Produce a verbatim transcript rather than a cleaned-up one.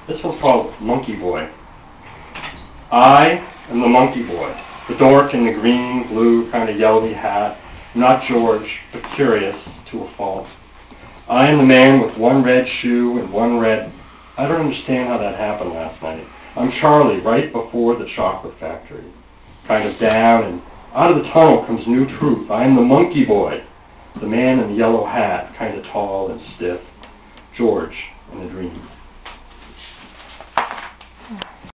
This one's called Monkey Boy. I am the monkey boy, the dork in the green, blue, kind of yellowy hat, not George, but curious to a fault. I am the man with one red shoe and one red... I don't understand how that happened last night. I'm Charlie, right before the chocolate factory. Kind of down, and out of the tunnel comes new truth. I am the monkey boy, the man in the yellow hat, kind of tall and stiff. George in the dream.